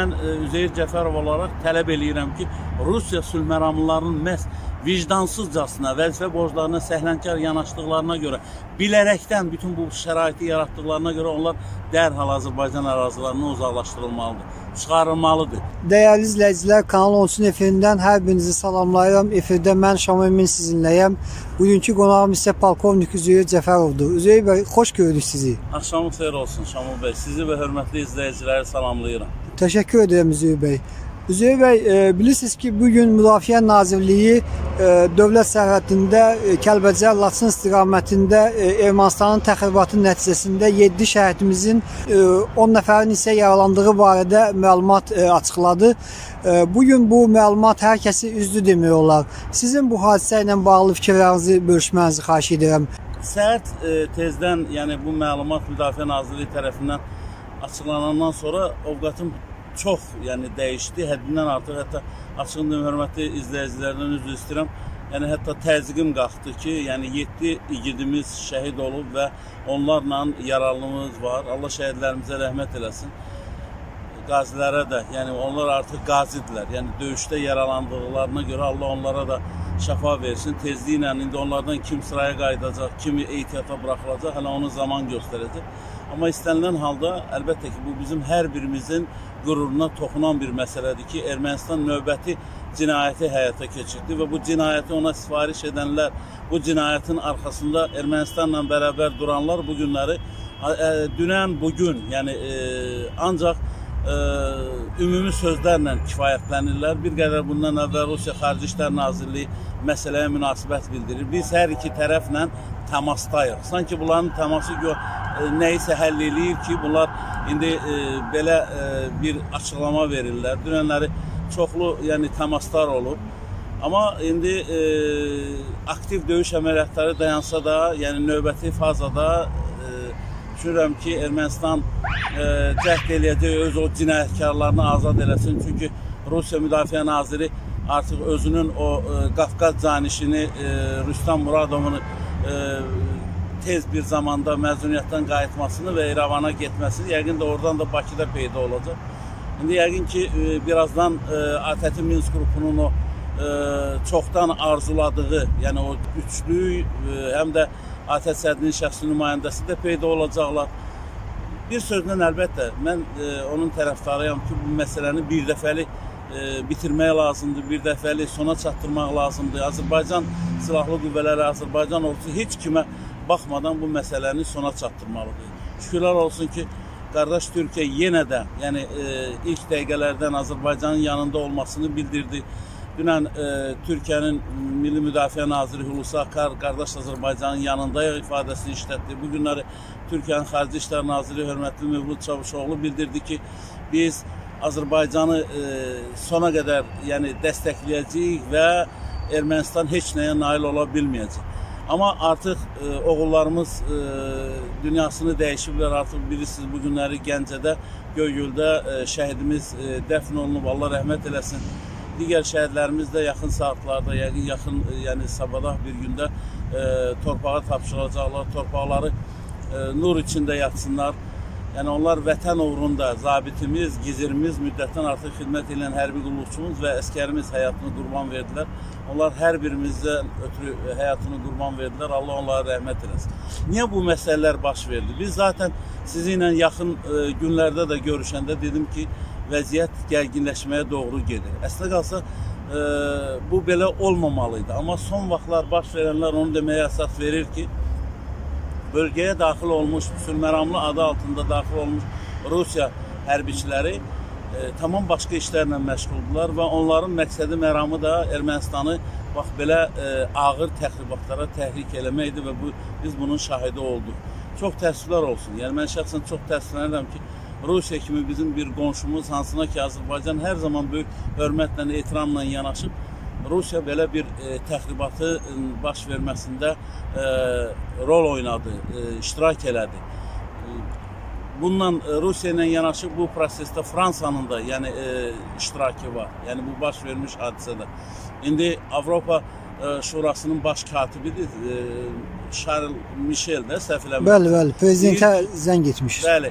mən Üzeyir Cəfərov olaraq tələb eləyirəm ki, Rusiya sülh məramlılarının məhz vicdansızcasına, vəzifə borclarına səhlənkar yanaşdıqlarına görə, bilərəkdən bütün bu şəraiti yaratdıqlarına görə onlar dərhal Azərbaycan ərazilərindən uzaqlaşdırılmalıdır, çıxarılmalıdır. Dəyərli izləyicilər, Kanal 13-ün efirindən hər birinizi salamlayıram. Efirdə mən Şamil Emin sizinləyəm. Bugünkü qonağım isə polkovnik Üzeyir Cəfərovdur. Üzeyir bəy, xoş gördük sizi. Axşamınız xeyir olsun Şamil bəy. Sizi və hörmətli izləyiciləri salamlayıram. Təşəkkür edirəm Üzeyir bəy. Üzeyir bəy, bilirsiniz ki, bugün Müdafiə Nazirliyi dövlət sərhədində Kəlbəcər-Laçın istiqamətində Ermənistanın təxribatı nəticəsində 7 şəhidimizin 10 nəfərin isə yaralandığı barədə məlumat açıqladı. Bugün bu məlumat hər kəsi üzdü demək olar. Sizin bu hadisə ilə bağlı fikirlərinizi bölüşmənizi xahiş edirəm. Səhət tezdən, yəni bu məlumat Müdafiə Nazirliyi tərəfindən açıqlanandan sonra ovqatım çox dəyişdi, həddindən artıq, hətta açığın hörmətli izləyicilərdən üzr istəyirəm. Yəni hətta təzyiqim qalxdı ki, 7 igidimiz şəhid olub və onlarla yaralımız var. Allah şəhidlərimizə rəhmət eləsin. Qazilərə də, onlar artıq qazidirlər. Döyüşdə yaralandıqlarına görə Allah onlara da şəfa versin. Tezliklə indi onlardan kim sıraya qayıdacaq, kimi ehtiyata buraxılacaq, hələ onu zaman göstərəcək. Amma istənilən halda əlbəttə ki, bu bizim hər birimizin qüruruna toxunan bir məsələdir ki, Ermənistan növbəti cinayəti həyata keçirdi və bu cinayəti ona sifariş edənlər, bu cinayətin arxasında Ermənistanla bərabər duranlar bu günləri dünən, bugün, ancaq ümumi sözlərlə kifayətlənirlər. Bir qədər bundan əvvəl Rusiya Xarici İşlər Nazirliyi məsələyə münasibət bildirir. Biz hər iki tərəflə təmasdayıq. Sanki bunların təması nəyisə həll eləyir ki, bunlar indi belə bir açıqlama verirlər. Dünənləri çoxlu təmaslar olub. Amma indi aktiv döyüş əməliyyatları dayansa da, növbəti fazada düşünürəm ki, Ermənistan cəhd eləyəcək, öz o cinayətkarlarını azad eləsin. Çünki Rusiya Müdafiə Naziri artıq özünün o Qafqaz canişini Rüstəm Muradovunu tez bir zamanda məzuniyyətdən qayıtmasını və İrəvana getməsini, yəqin də oradan da Bakıda peyda olacaq. İndi yəqin ki, birazdan ATƏT Minsk qrupunun o çoxdan arzuladığı, o üçlü, həm də ATƏT sədrinin şəxsi nümayəndəsi də peyda olacaqlar. Bir sözlə əlbəttə, mən onun tərəfdarıyam ki, bu məsələni bir dəfəli bitirmək lazımdır, bir dəfəli sona çatdırmaq lazımdır. Azərbaycan Silahlı Qüvvələri, Azərbaycan ordusu heç kimə baxmadan bu məsələni sona çatdırmalıdır. Şükürlər olsun ki, qardaş Türkiyə yenə də, ilk dəqiqələrdən Azərbaycanın yanında olmasını bildirdi. Dünən Türkiyənin Milli Müdafiə Naziri Hulusi Akar, qardaş Azərbaycanın yanındayıq ifadəsini işlətdi. Bu günləri Türkiyənin Xarici İşlər Naziri hörmətli Mövlud Çavuşoğlu bildirdi ki, biz Azərbaycanı sona qədər dəstəkləyəcəyik və Ermənistan heç nəyə nail ola bilməyəcək. Amma artıq oğullarımız dünyasını dəyişiblər, artıq bilirsiniz bu günləri Gəncədə, Göygöldə şəhidimiz dəfn olunub, Allah rəhmət eləsin. Digər şəhidlərimiz də yaxın saatlarda, yaxın sabadah bir gündə torpağa tapşıracaqlar, torpaqları nur içində yatsınlar. Onlar vətən uğrunda zabitimiz, gizirimiz, müddətdən artıq xidmət edən hərbi qulluqçumuz və əskərimiz həyatını qurban verdilər. Onlar hər birimizdən ötürü həyatını qurban verdilər. Allah onlara rəhmət eləsin. Niyə bu məsələlər baş verdi? Biz zaten sizinlə yaxın günlərdə də görüşəndə dedim ki, vəziyyət gərginləşməyə doğru gedir. Əslində qalsa, bu belə olmamalıydı. Amma son vaxtlar baş verənlər onu deməyə əsas verir ki, bölgəyə daxil olmuş, sülhməramlı adı altında daxil olmuş Rusiya hərbiçiləri tamam başqa işlərlə məşğuldular və onların məqsədi, məramı da Ermənistanı belə ağır təxribatlara təhrik eləməkdir və biz bunun şahidi olduq. Çox təəssüflər olsun. Mən şəxsən çox təəssüflənirəm ki, Rusiya kimi bizim bir qonşumuz, hansına ki, Azərbaycan hər zaman böyük hörmətlə, ehtiramla yanaşıb, Rusiya belə bir təxribatı baş verməsində rol oynadı, iştirak elədi. Bununla Rusiya ilə yanaşı bu prosesdə Fransanın da iştirakı var. Bu baş vermiş hadisədə. İndi Avropa Şurasının baş katibidir, Charles Michel də səhv eləmək. Bəli, prezidentə zəng etmiş. Bəli.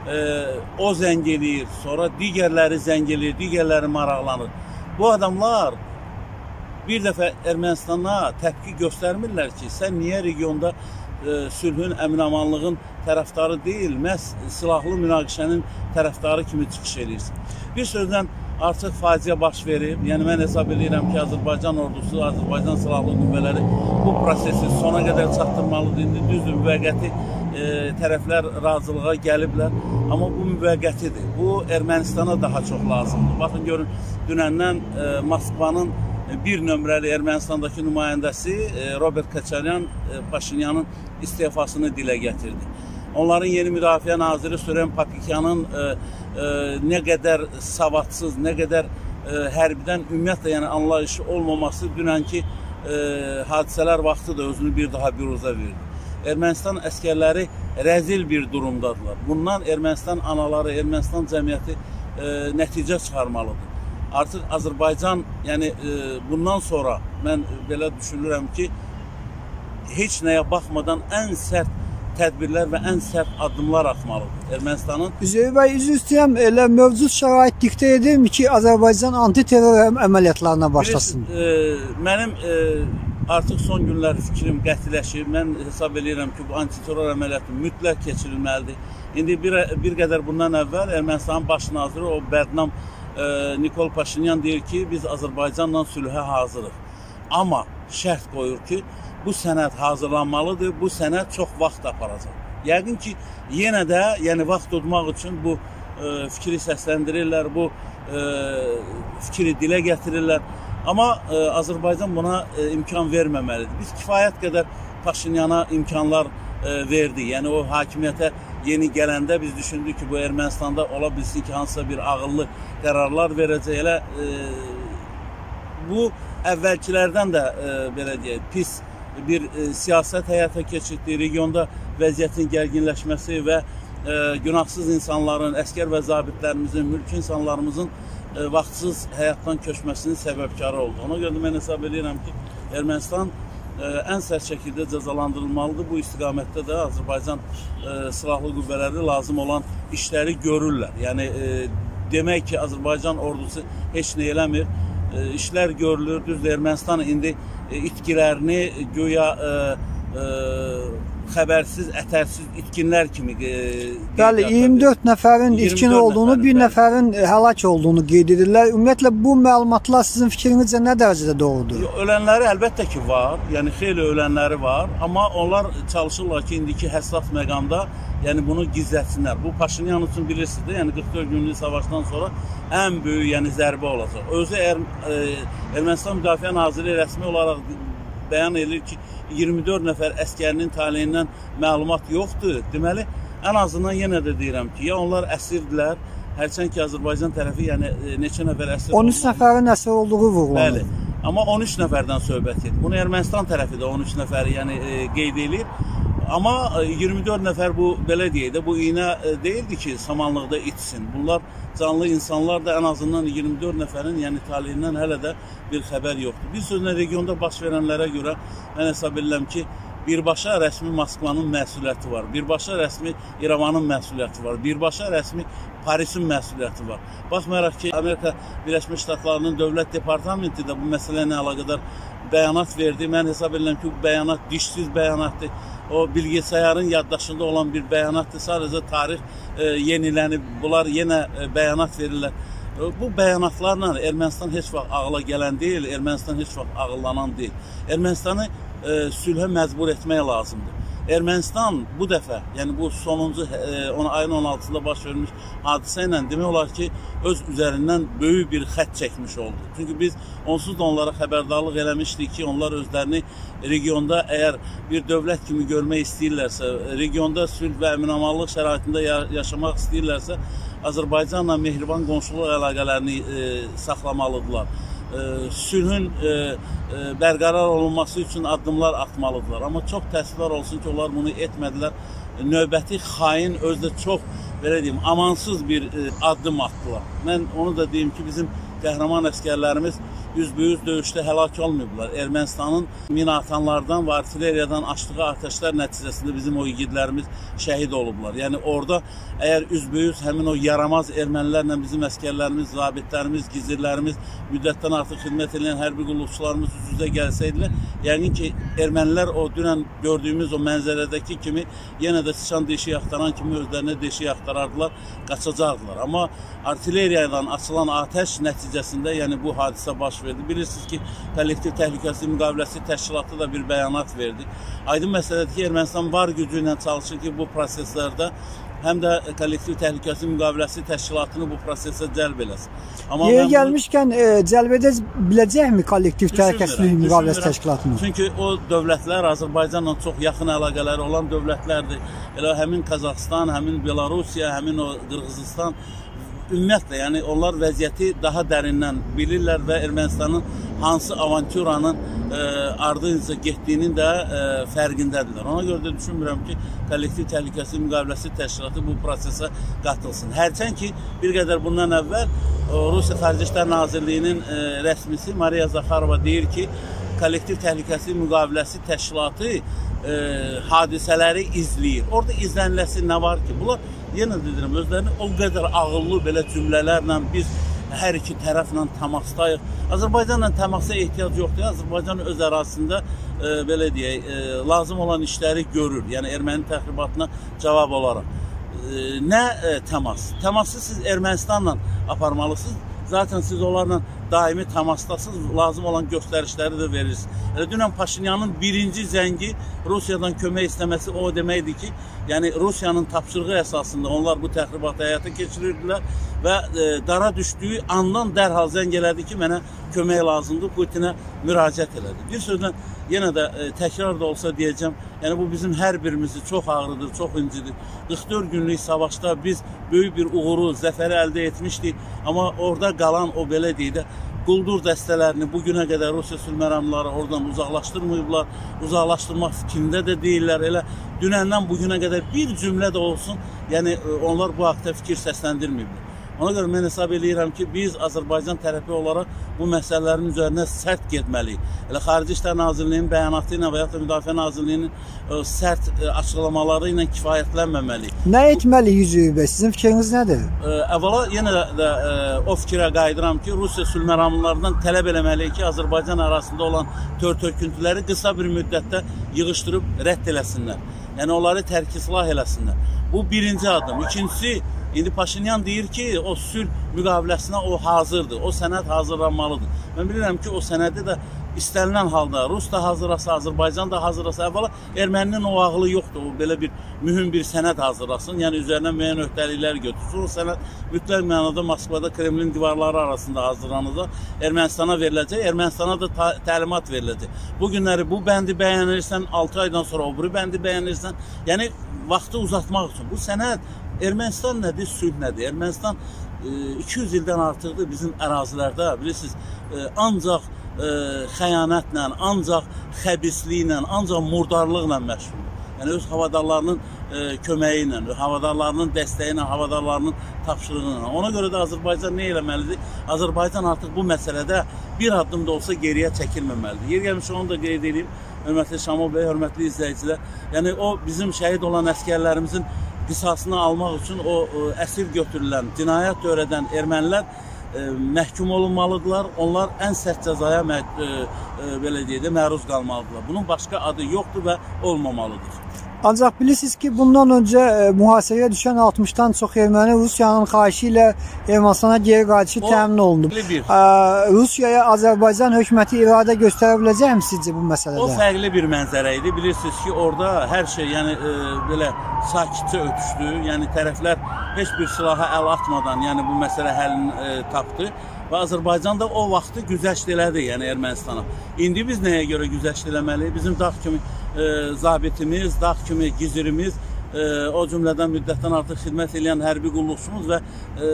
o zəng eləyir, sonra digərləri zəng eləyir, digərləri maraqlanır. Bu adamlar bir dəfə Ermənistana təpki göstərmirlər ki, sən niyə regionda sülhün, əmin-amanlığın tərəfdarı deyil, məhz silahlı münaqişənin tərəfdarı kimi çıxış edirsən. Bir sözlə artıq faciə baş verib. Yəni mən hesab edirəm ki, Azərbaycan ordusu, Azərbaycan silahlı qüvvələri bu prosesi sona qədər çatdırmalıdır. İndi düzdür, müvəqqəti tərəflər razılığa gəliblər, amma bu müvəqqətidir. Bu Ermənistana daha çox lazımdır. Baxın, görün, dünəndən Moskvanın bir nömrəli Ermənistandakı nümayəndəsi Robert Koçaryan Paşinyanın istifasını dilə gətirdi. Onların yeni müdafiə naziri Süreyya Papikyanın nə qədər savadsız, nə qədər hərbidən ümumiyyətlə yəni anlayışı olmaması dünənki hadisələr vaxtı da özünü bir daha büruzə verdi. Ermənistan əskərləri rəzil bir durumdadılar. Bundan Ermənistan anaları, Ermənistan cəmiyyəti nəticə çıxarmalıdır. Artıq Azərbaycan, yəni bundan sonra mən belə düşünürəm ki, heç nəyə baxmadan ən sərt tədbirlər və ən sərt addımlar atmalıdır Ermənistanın. Üzeyir bəy, üzr istəyirəm, elə mövcud şərait diktə edirmi ki, Azərbaycan antiterror əməliyyatlarına başlasın? Mənim artıq son günlər fikrim qətiləşir. Mən hesab edirəm ki, bu antiterror əməliyyatı mütləq keçirilməlidir. İndi bir qədər bundan əvvəl Ermənistanın baş naziri, o bədnam Nikol Paşinyan deyir ki, biz Azərbaycanla sülhə hazırıq. Amma şərt qoyur ki, bu sənəd hazırlanmalıdır, bu sənəd çox vaxt aparacaq. Yəqin ki, yenə də yəni vaxt tutmaq üçün bu fikri səsləndirirlər, bu fikri dilə gətirirlər. Amma Azərbaycan buna imkan verməməlidir. Biz kifayət qədər Paşinyana imkanlar verdi. Yəni o hakimiyyətə yeni gələndə biz düşündük ki, bu Ermənistanda ola bilsin ki, hansısa bir ağıllı qərarlar verəcək. Elə bu əvvəlkilərdən də belə deyək, pis bir siyasət həyata keçirdi. Regionda vəziyyətin gərginləşməsi və günahsız insanların, əskər və zabitlərimizin, mülki insanlarımızın vaxtsız həyatdan köçməsinin səbəbkarı oldu. Ona görə mən hesab edirəm ki, Ermənistan ən sərt şəkildə cəzalandırılmalıdır. Bu istiqamətdə də Azərbaycan silahlı qüvvələri lazım olan işləri görürlər. Yəni demək ki, Azərbaycan ordusu heç nə eləmir. İşlər görülür. Düzdür, Ermənistan indi itkilərini güya xəbərsiz, ətərsiz itkinlər kimi Bəli, 24 nəfərin itkin olduğunu, bir nəfərin həlak olduğunu qeyd edirlər. Ümumiyyətlə, bu məlumatlar sizin fikrinizcə nə dərəcədə doğrudur? Ölənləri əlbəttə ki, var. Yəni, xeyli ölənləri var. Amma onlar çalışırlar ki, indiki həssas məqamda yəni bunu gizlətsinlər. Bu, Paşinyan üçün bilirsiniz də, yəni 44 günlük savaşdan sonra ən böyük yəni, zərbə olacaq. Özü Ermənistan Müdafiə Naziri rəsmi olaraq bəyan edir ki, 24 nəfər əskərinin taleyindən məlumat yoxdur. Deməli, ən azından yenə də deyirəm ki, ya onlar əsirdirlər, hərçənd ki, Azərbaycan tərəfi yəni neçə nəfər əsir 13 nəfərin əsir olduğu vurğulanır. Bəli, amma 13 nəfərdən söhbət edir. Bunu Ermənistan tərəfi də 13 nəfəri yəni qeyd edir. Amma 24 nəfər bu, belə deyək də, bu iynə deyildi ki, samanlıqda itsin. Bunlar canlı insanlar da ən azından 24 nəfərin yəni taleyindən hələ də bir xəbər yoxdur. Bir sözlə regionda baş verənlərə görə mən hesab edirəm ki, birbaşa rəsmi Moskvanın məsuliyyəti var, birbaşa rəsmi İrəvanın məsuliyyəti var, birbaşa rəsmi Parisin məsuliyyəti var. Baxmayaraq ki, Amerika Birləşmiş Ştatlarının Dövlət Departamenti də bu məsələ ilə əlaqədar bəyanat verdi. Mən hesab edirəm ki, bu bəyanat dişsiz bəyanatdır. O bilgisayarın yaddaşında olan bir bəyanatdır. Sadəcə tarix yenilənib, bunlar yenə bəyanat verirlər. Bu bəyanatlarla Ermənistan heç vaxt ağla gələn deyil, Ermənistan heç vaxt ağıllanan deyil. Ermənistanı sülhə məcbur etmək lazımdır. Ermənistan bu dəfə, yəni bu sonuncu ayın 16-da baş vermiş hadisə ilə demək olar ki, öz üzərindən böyük bir xətt çəkmiş oldu. Çünki biz onsuz da onlara xəbərdarlıq eləmişdik ki, onlar özlərini regionda əgər bir dövlət kimi görmək istəyirlərsə, regionda sülh və əmin-amanlıq şəraitində yaşamaq istəyirlərsə, Azərbaycanla mehriban qonşuluq əlaqələrini saxlamalıdırlar. Sülhün bərqərar olunması üçün addımlar atmalıdırlar. Amma çox təəssüflər olsun ki, onlar bunu etmədilər. Növbəti xain özdə çox, belə deyim, amansız bir addım atdılar. Mən onu da deyim ki, bizim qəhrəman əskərlərimiz üzbüyüz döyüşdə həlak olmayıblar. Ermənistanın mina atanlardan və artilleriyadan açdığı atəşlər nəticəsində bizim o igidlərimiz şəhid olublar. Yəni orada əgər üzbüyüz həmin o yaramaz ermənilərlə bizim əskərlərimiz, zabitlərimiz, gizirlərimiz, müddətdən artıq xidmət edən hərbi qulluqçularımız üz-üzə gəlsəydilər, yəqin ki, ermənilər o dünən gördüyümüz o mənzərədəki kimi yenə də sıçan deşik axtaran kimi özlərinə deşik axtarardılar, qaçacaqdılar. Amma artilleriyadan açılan atəş nəticəsində yəni bu hadisə baş verdi. Bilirsiniz ki, Kollektiv Təhlükəsizlik Müqaviləsi Təşkilatı da bir bəyanat verdi. Aydın məsələdir ki, Ermənistan var gücü ilə çalışır ki, bu proseslərdə həm də Kollektiv Təhlükəsizlik Müqaviləsi Təşkilatını bu prosesə cəlb eləsin. Yeri gəlmişkən cəlb edə biləcəkmi Kollektiv Təhlükəsizlik Müqaviləsi Təşkilatını? Çünki o dövlətlər Azərbaycanla çox yaxın əlaqələri olan dövlətlərdir. Elə həmin Qazaxıstan, həmin Belarusiya, həmin o Qırğızistan ümumiyyətlə, yəni onlar vəziyyəti daha dərindən bilirlər və Ermənistanın hansı avanturanın ardınca getdiyinin də fərqindədirlər. Ona görə də düşünmürəm ki, Kollektiv Təhlükəsizlik Müqaviləsi Təşkilatı bu prosesə qatılsın. Hərçənd ki, bir qədər bundan əvvəl Rusiya Xarici İşlər Nazirliyinin rəsmisi Mariya Zakharova deyir ki, Kollektiv Təhlükəsizlik Müqaviləsi Təşkilatı hadisələri izləyir. Orada izləniləsi nə var ki? Bunlar, yenə dedirəm, özlərini o qədər ağıllı belə cümlələrlə biz hər iki tərəflə təmasdayıq. Azərbaycanla təmasa ehtiyac yoxdur. Azərbaycan öz ərazisində belə deyək, lazım olan işləri görür. Yəni erməni təxribatına cavab olaraq. Nə təmas? Təması siz Ermənistanla aparmalısınız. Zaten siz onlarla daimi təmasdasınız, lazım olan göstərişləri də verirsiniz. Dünən Paşinyanın birinci zəngi Rusiyadan kömək istəməsi o deməkdir ki, yəni Rusiyanın tapşırığı əsasında onlar bu təxribatı həyata keçirirdilər və dara düşdüyü andan dərhal zəng elədi ki, mənə kömək lazımdır, Putinə müraciət elədi. Bir sözlə, yenə də təkrar da olsa deyəcəm, yəni bu bizim hər birimizi çox ağrıdır, çox incidir. 44 günlük savaşda biz böyük bir uğuru, zəfəri əldə etmişdik, amma orada qalan o belə deyək də, quldur dəstələrini bugünə qədər Rusiya sülhməramları oradan uzaqlaşdırmayıblar, uzaqlaşdırmaq fikrində də deyirlər. Elə dünəndən bugünə qədər bir cümlə də olsun, yəni onlar bu haqda fikir səsləndirməyiblər. Ona görə mən hesab edirəm ki, biz Azərbaycan tərəfi olaraq bu məsələlərin üzərinə sərt getməliyik. Elə Xarici İşlər Nazirliyinin bəyanatı ilə və ya da Müdafiə Nazirliyinin sərt açıqlamaları ilə kifayətlənməməliyik. Nə etməliyik Üzeyir bəy? Sizin fikriniz nədir? Əvvəla yenə də o fikrə qayıdıram ki, Rusiya sülhməramlılarından tələb eləməliyik ki, Azərbaycan arasında olan tör-töküntüləri qısa bir müddətdə yığışdırıb rədd eləsinlər. Yəni onları tərk-islah eləsinlər. Bu birinci adım. İkincisi, İndi Paşinyan deyir ki, o sülh müqaviləsinə o hazırdır, o sənəd hazırlanmalıdır. Mən bilirəm ki, o sənədi də istənilən halda Rus da hazırlasa, Azərbaycan da hazırlasa, əvvəla erməninin o ağlı yoxdur, o belə bir mühüm bir sənəd hazırlasın, yəni üzərinə müəyyən öhdəliklər götürsün. O sənəd mütləq mənada Moskvada Kremlin divarları arasında hazırlanacaq, Ermənistana veriləcək, Ermənistana da təlimat veriləcək. Bu günləri bu bəndi bəyənirsən, 6 aydan sonra o biri bəndi bəyənirsən, yəni vaxtı uzatmaq üçün. Bu sənəd Ermənistan nədir, sülh nədir? Ermənistan 200 ildən artıqdır bizim ərazilərdə, bilirsiniz, ancaq xəyanətlə, ancaq xəbisliklə, ancaq murdarlıqla məşğuldur. Yəni öz havadarlarının köməyi ilə, havadarlarının dəstəyi ilə, havadarlarının tapşırığı ilə. Ona görə də Azərbaycan nə eləməlidir? Azərbaycan artıq bu məsələdə bir addım da olsa geriyə çəkilməməlidir. Yer gəlmiş onu da qeyd edeyim, hörmətli Şamil bəy, hörmətli izləyicilər. Yəni o bizim şəhid olan əskərlərimizin qisasını almaq üçün o əsir götürülən, cinayət törədən ermənilər məhkum olunmalıdırlar. Onlar ən sərt cəzaya belə deyək də məruz qalmalıdırlar. Bunun başqa adı yoxdur və olmamalıdır. Ancaq bilirsiniz ki, bundan öncə mühasirəyə düşən 60-dan çox erməni Rusiyanın xahişi ilə Ermənistana geri qayıdışı təmin olunub. Rusiyaya Azərbaycan hökuməti iradə göstərə biləcəkmi sizcə bu məsələdə? O fərqli bir mənzərə idi. Bilirsiniz ki, orada hər şey yəni belə sakitcə ötüşdü. Yəni tərəflər heç bir silaha əl atmadan yəni bu məsələ həllini tapdı. Və Azərbaycan da o vaxtı güzəşt elədi, yəni Ermənistana. İndi biz nəyə görə güzəşt eləməliyik? Bizim dağ kimi zabitimiz, dağ kimi gizirimiz, o cümlədən müddətdən artıq xidmət edən hərbi qulluqçumuz və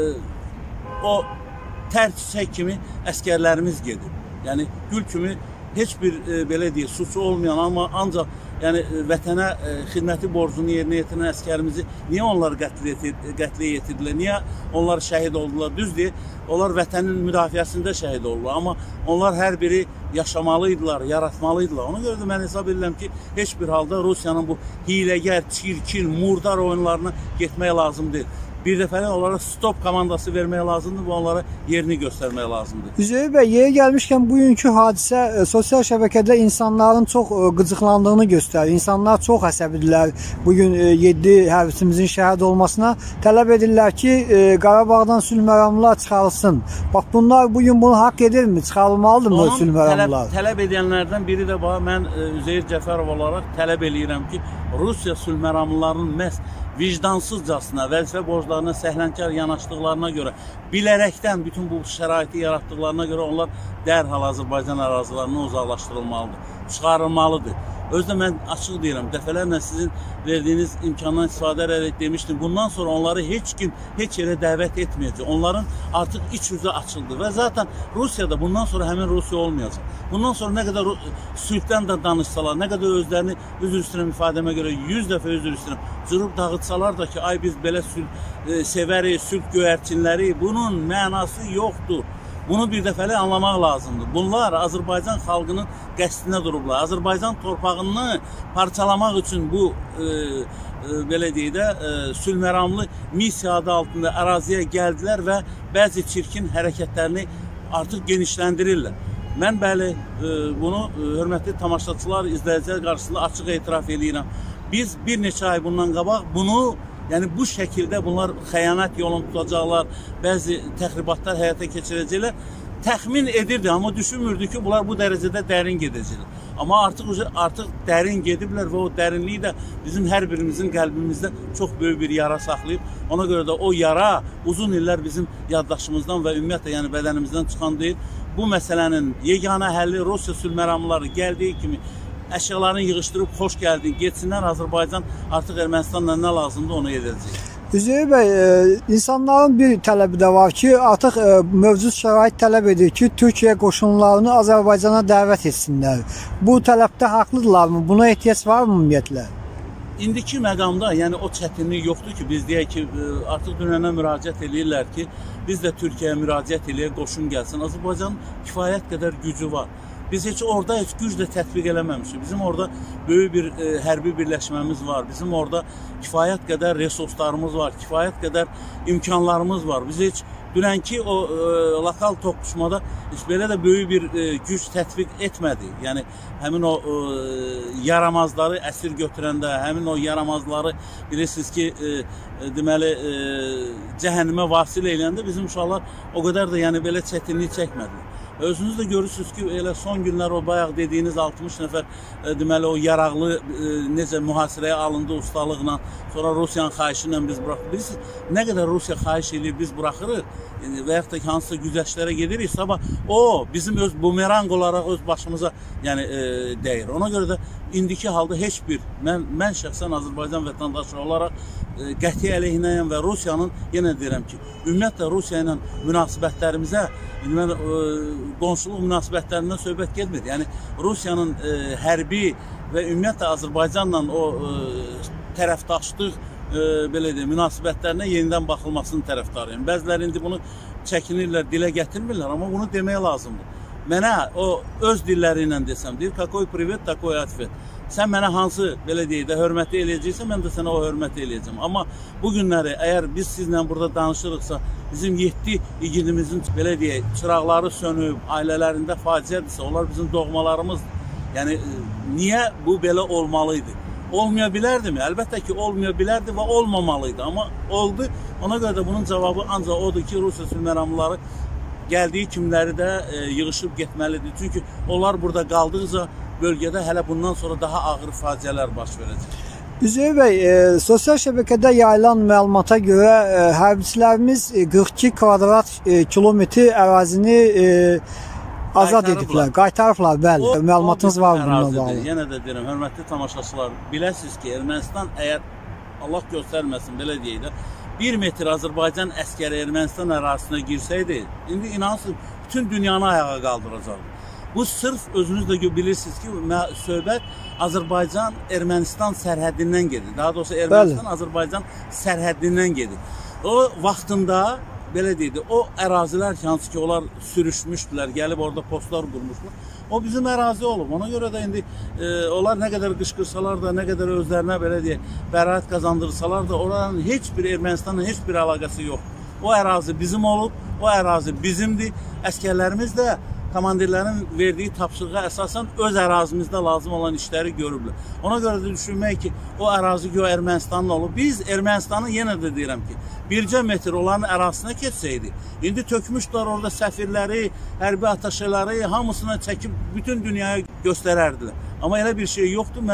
o tər çiçək kimi əskərlərimiz gedir. Yəni gül kimi heç bir belə deyək, suçu olmayan, amma ancaq yəni vətənə xidməti borcunu yerinə yetirən əsgərimizi niyə onlar qətlə yetirdilər? Niyə onlar şəhid oldular? Düzdür, onlar vətənin müdafiəsində şəhid oldular. Amma onlar hər biri yaşamalıydılar, yaratmalıydılar. Ona görə də mən hesab edirəm ki, heç bir halda Rusiyanın bu hiləgər, çirkin, murdar oyunlarına getmək lazım deyil. Bir dəfəli onlara stop komandası vermək lazımdır və onlara yerini göstərmək lazımdır. Üzeyir bəy, yeri gəlmişkən bugünkü hadisə sosial şəbəkədə insanların çox qıcıqlandığını göstərir. İnsanlar çox əsəbidirlər bugün 7 hərbiçimizin şəhid olmasına. Tələb edirlər ki, Qarabağdan sülh məramlar çıxarılsın. Bax, bunlar bugün bunu haqq edirmi? Çıxarılmalıdır mı sülh məramlar? Tələb edənlərdən biri də mən Üzeyir Cəfərov olaraq tələb edirəm ki, Rusiya sülh məramlarının məhz vicdansızcasına, vəzifə borclarına səhlənkar yanaşdıqlarına görə, bilərəkdən bütün bu şəraiti yaratdıqlarına görə onlar dərhal Azərbaycan ərazilərindən uzaqlaşdırılmalıdır, çıxarılmalıdır. Özdə mən açıq deyirəm, dəfələrlə sizin verdiyiniz imkandan istifadə edərək demişdim, bundan sonra onları heç kim, heç yerə dəvət etməyəcək. Onların artıq iç üzü açıldı və zaten Rusiyada bundan sonra həmin Rusiya olmayacaq. Bundan sonra nə qədər sülhdən də danışsalar, nə qədər özlərini üzr istəyirəm ifadəmə görə 100 dəfə üzr istəyirəm, cırıb dağıtsalar da ki, ay biz belə sülh sevərik, sülh göyərçinləri, bunun mənası yoxdur. Bunu bir dəfəli anlamaq lazımdır. Bunlar Azərbaycan xalqının qəsdinə durublar. Azərbaycan torpağını parçalamaq üçün bu belə deyək də sülh məramlı missiya adı altında əraziyə gəldilər və bəzi çirkin hərəkətlərini artıq genişləndirirlər. Mən bəli bunu hörmətli tamaşaçılar, izləyicilər qarşısında açıq etiraf edirəm. Biz bir neçə ay bundan qabaq bunu yəni bu şəkildə bunlar xəyanət yolunu tutacaqlar, bəzi təxribatlar həyata keçirəcəklər. Təxmin edirdi, amma düşünmürdü ki, bunlar bu dərəcədə dərin gedəcəklər. Amma artıq dərin gediblər və o dərinliyi də bizim hər birimizin qəlbimizdə çox böyük bir yara saxlayıb. Ona görə də o yara uzun illər bizim yaddaşımızdan və ümumiyyətlə yəni bədənimizdən çıxan deyil. Bu məsələnin yeganə həlli Rusiya sülh məramları gəldiyi kimi əşyalarını yığışdırıb xoş gəldin, getsinlər Azərbaycan artıq Ermənistanla nə lazımdır onu edəcək. Üzeyir bəy, insanların bir tələbi də var ki, artıq mövcud şərait tələb edir ki, Türkiyə qoşunlarını Azərbaycana dəvət etsinlər. Bu tələbdə haqlıdırlarmı? Buna ehtiyac var mı ümumiyyətlə? İndiki məqamda, yəni o çətinlik yoxdur ki, biz deyək ki, artıq dünənə müraciət edirlər ki, biz də Türkiyəyə müraciət eləyək, qoşun gəlsin. Azərbaycanın kifayət qədər gücü var. Biz heç orada heç güc də tətbiq eləməmişik. Bizim orada böyük bir hərbi birləşməmiz var. Bizim orada kifayət qədər resurslarımız var, kifayət qədər imkanlarımız var. Biz heç dünənki o lokal toqquşmada heç belə də böyük bir güc tətbiq etmədik. Yəni həmin o yaramazları əsir götürəndə, həmin o yaramazları bilirsiniz ki, deməli cəhənnəmə vasil eləyəndə bizim uşaqlar o qədər də yəni belə çətinlik çəkmədilər. Özünüz də görürsünüz ki, elə son günlər o bayaq dediyiniz 60 nəfər deməli o yaraqlı necə mühasirəyə alındı ustalıqla, sonra Rusiyanın xahişi ilə biz buraxırıq. Bilirsiniz, nə qədər Rusiya xahiş edir, biz buraxırıq və yaxud da ki, hansısa güzəştlərə gedirik, sabah o bizim öz bumerang olaraq öz başımıza yəni dəyir. Ona görə də indiki halda heç bir, mən şəxsən Azərbaycan vətəndaşı olaraq qəti əleyhinəyəm və Rusiyanın, yenə deyirəm ki, ümumiyyətlə Rusiya ilə münasibətlərimizə, mən qonşuluq münasibətlərindən söhbət getmir. Yəni Rusiyanın hərbi və ümumiyyətlə Azərbaycanla o tərəfdaşlıq belə deyim, münasibətlərinə yenidən baxılmasının tərəfdarıyım. Bəziləri indi bunu çəkinirlər, dilə gətirmirlər, amma bunu deməyə lazımdır. Mənə o öz dilləri ilə desəm, deyir, kakoy privet, takoy atfet. Sən mənə hansı, belə deyək də, hörməti eləyəcəksə, mən də sənə o hörməti eləyəcəm. Amma bu günləri, əgər biz sizlə burada danışırıqsa, bizim 7 igidimizin, belə deyək, çıraqları sönüb, ailələrində faciədirsə, onlar bizim doğmalarımızdır. Yəni, niyə bu belə olmalıydı? Olmaya bilərdimi? Əlbəttə ki, olmaya bilərdi və olmamalıydı. Amma oldu. Ona görə də bunun cavabı ancaq odur ki, Rusiya sülh məramları gəldiyi kimləri də yığışıb getməlidir. Çünki onlar burada qaldıqca bölgədə hələ bundan sonra daha ağır faciələr baş verəcək. Üzeyir bəy, sosial şəbəkədə yayılan məlumata görə hərbiçilərimiz 42 kvadrat kilometr ərazini azad ediblər, qaytarıblar, bəli. Məlumatınız var bununla bağlı. Yenə də deyirəm, hörmətli tamaşaçılar, biləsiniz ki, Ermənistan əgər Allah göstərməsin, belə deyək də, 1 metr Azərbaycan əskəri Ermənistan ərazisinə girsəydi, indi inansın, bütün dünyanı ayağa qaldıracaqdı. Bu sırf özünüz də bilirsiniz ki, söhbət Azərbaycan-Ermənistan sərhəddindən gedir. Daha doğrusu Ermənistan-Azərbaycan sərhəddindən gedir. O vaxtında belə deyildi, o ərazilər hansı ki, onlar sürüşmüşdülər, gəlib orada postlar qurmuşlar. O bizim ərazi olub. Ona görə də indi onlar nə qədər qışqırsalar da, nə qədər özlərinə belə deyək, bəraət qazandırsalar da, oranın heç bir Ermənistanla heç bir əlaqəsi yoxdur. O ərazi bizim olub, o ərazi bizimdir. Əskərlərimiz də komandirlərin verdiyi tapşırığa əsasən öz ərazimizdə lazım olan işləri görüblər. Ona görə də düşünmək ki, o ərazi göy Ermənistanın olub. Biz Ermənistanı yenə də deyirəm ki, bircə metr onların ərazisinə keçsəydi, indi tökmüşdülər orada səfirləri, hərbi ataşeləri, hamısına çəkib bütün dünyaya göstərərdilər. Amma elə bir şey yoxdur.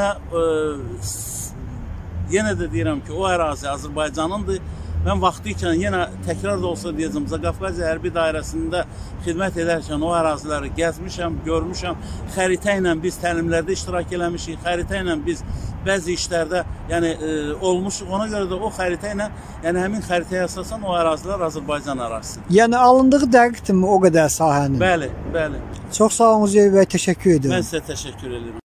Yenə də deyirəm ki, o ərazi Azərbaycanındır. Mən vaxtı ikən yenə təkrar da olsa deyəcəm, Zaqafqaziya hərbi dairəsində xidmət edərkən o əraziləri gəzmişəm, görmüşəm. Xəritə ilə biz təlimlərdə iştirak eləmişik, xəritə ilə biz bəzi işlərdə olmuşuq. Ona görə də o xəritə ilə, həmin xəritəyə əsasən o ərazilər Azərbaycan ərazisidir. Yəni alındığı dəqiqdirmi o qədər sahənin? Bəli, bəli. Çox sağ olun Üzeyir bəy, təşəkkür edirəm. Mən sizə təşəkkür edirəm.